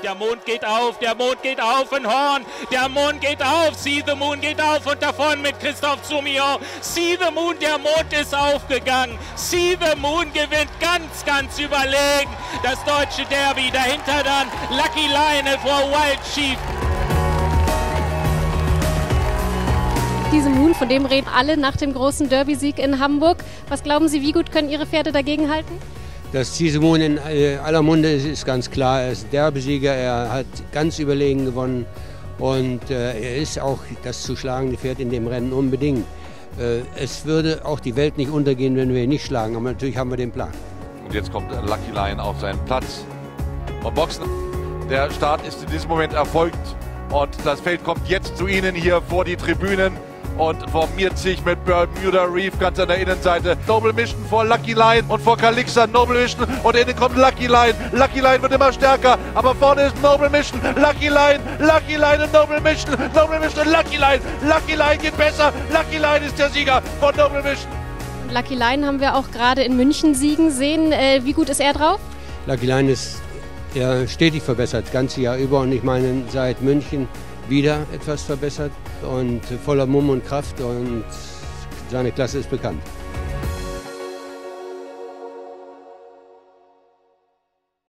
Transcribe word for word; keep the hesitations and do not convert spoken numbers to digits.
Der Mond geht auf, der Mond geht auf, ein Horn, der Mond geht auf, See the Moon geht auf und davon mit Christophe Soumillon. See the Moon, der Mond ist aufgegangen. See the Moon gewinnt ganz, ganz überlegen das deutsche Derby. Dahinter dann Lucky Lionel vor Wild Chief. Diese Moon, von dem reden alle nach dem großen Derby-Sieg in Hamburg. Was glauben Sie, wie gut können Ihre Pferde dagegen halten? Dass diese Moon in aller Munde ist, ist ganz klar. Er ist Derby-Sieger, er hat ganz überlegen gewonnen und äh, er ist auch das zu schlagende Pferd in dem Rennen unbedingt. Äh, es würde auch die Welt nicht untergehen, wenn wir ihn nicht schlagen, aber natürlich haben wir den Plan. Und jetzt kommt Lucky Lion auf seinen Platz. Und Boxen, der Start ist in diesem Moment erfolgt und das Feld kommt jetzt zu Ihnen hier vor die Tribünen und formiert sich mit Bermuda Reef ganz an der Innenseite. Noble Mission vor Lucky Lion und vor Calixa. Noble Mission und innen kommt Lucky Lion. Lucky Lion wird immer stärker, aber vorne ist Noble Mission. Lucky Lion, Lucky Lion und Noble Mission. Noble Mission und Lucky Lion. Lucky Lion geht besser. Lucky Lion ist der Sieger von Noble Mission. Lucky Lion haben wir auch gerade in München siegen sehen. Äh, wie gut ist er drauf? Lucky Lion ist ja stetig verbessert, das ganze Jahr über und ich meine seit München wieder etwas verbessert und voller Mumm und Kraft und seine Klasse ist bekannt.